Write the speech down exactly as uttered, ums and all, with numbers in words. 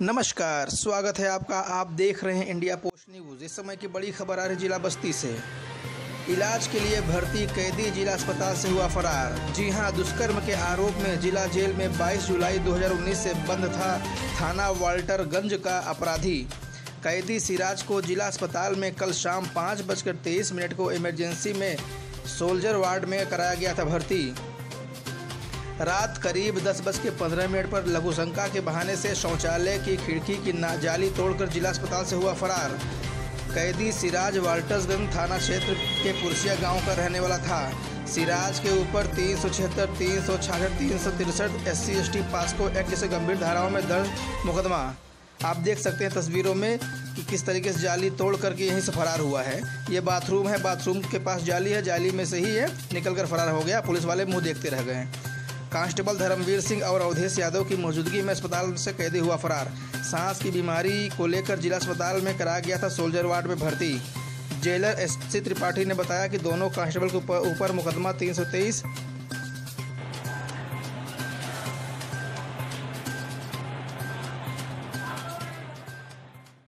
नमस्कार, स्वागत है आपका। आप देख रहे हैं इंडिया पोस्ट न्यूज़। इस समय की बड़ी खबर आ रही जिला बस्ती से। इलाज के लिए भर्ती कैदी जिला अस्पताल से हुआ फरार। जी हां, दुष्कर्म के आरोप में जिला जेल में बाईस जुलाई दो हज़ार उन्नीस से बंद था थाना वाल्टरगंज का अपराधी कैदी सिराज को जिला अस्पताल में कल शाम पाँच बजकर तेईस मिनट को इमरजेंसी में सोल्जर वार्ड में कराया गया था भर्ती। रात करीब दस बज के पंद्रह मिनट पर लघुशंका के बहाने से शौचालय की खिड़की की जाली तोड़कर जिला अस्पताल से हुआ फरार। कैदी सिराज वाल्टरगंज थाना क्षेत्र के पुरसिया गांव का रहने वाला था। सिराज के ऊपर तीन सौ छिहत्तर, तीन सौ छियासठ, तीन सौ तिरसठ S C S T POCSO act जैसे गंभीर धाराओं में दर्ज मुकदमा। आप देख सकते हैं तस्वीरों में कि किस तरीके से जाली तोड़ करके यहीं से फरार हुआ है। ये बाथरूम है, बाथरूम के पास जाली है, जाली में से ही है निकल कर फरार हो गया। पुलिस वाले मुँह देखते रह गए। कांस्टेबल धर्मवीर सिंह और अवधेश यादव की मौजूदगी में अस्पताल से कैदी हुआ फरार। सांस की बीमारी को लेकर जिला अस्पताल में कराया गया था सोल्जर वार्ड में भर्ती। जेलर एस सी त्रिपाठी ने बताया कि दोनों कांस्टेबल के ऊपर मुकदमा तीन सौ तेईस